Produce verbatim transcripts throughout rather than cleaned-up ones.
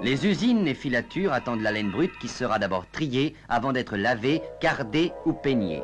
Les usines et filatures attendent la laine brute qui sera d'abord triée avant d'être lavée, cardée ou peignée.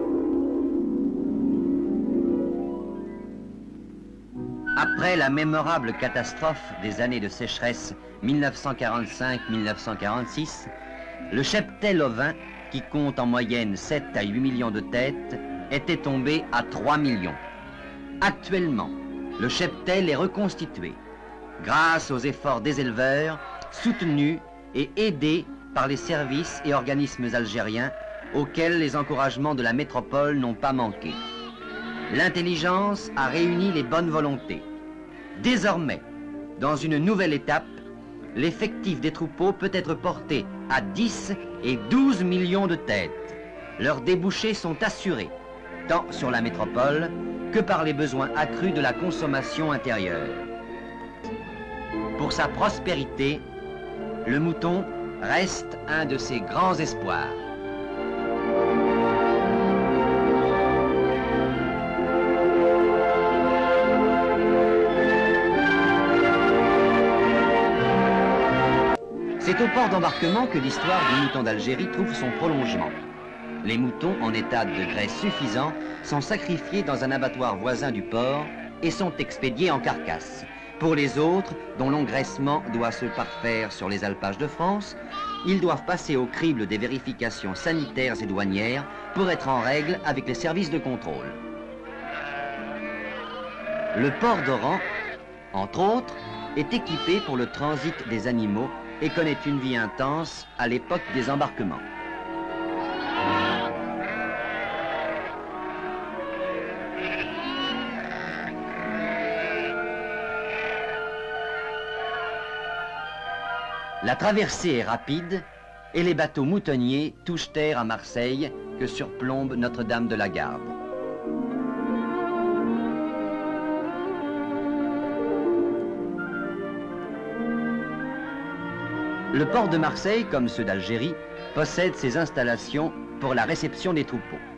Après la mémorable catastrophe des années de sécheresse mille neuf cent quarante-cinq mille neuf cent quarante-six, le cheptel ovin, qui compte en moyenne sept à huit millions de têtes, était tombé à trois millions. Actuellement, le cheptel est reconstitué grâce aux efforts des éleveurs, soutenus et aidés par les services et organismes algériens auxquels les encouragements de la métropole n'ont pas manqué. L'intelligence a réuni les bonnes volontés. Désormais, dans une nouvelle étape, l'effectif des troupeaux peut être porté à dix et douze millions de têtes. Leurs débouchés sont assurés, tant sur la métropole que par les besoins accrus de la consommation intérieure. Pour sa prospérité, le mouton reste un de ses grands espoirs. C'est au port d'embarquement que l'histoire du mouton d'Algérie trouve son prolongement. Les moutons en état de graisse suffisant sont sacrifiés dans un abattoir voisin du port et sont expédiés en carcasse. Pour les autres, dont l'engraissement doit se parfaire sur les alpages de France, ils doivent passer au crible des vérifications sanitaires et douanières pour être en règle avec les services de contrôle. Le port d'Oran, entre autres, est équipé pour le transit des animaux et connaît une vie intense à l'époque des embarquements. La traversée est rapide et les bateaux moutonniers touchent terre à Marseille que surplombe Notre-Dame de la Garde. Le port de Marseille, comme ceux d'Algérie, possède ses installations pour la réception des troupeaux.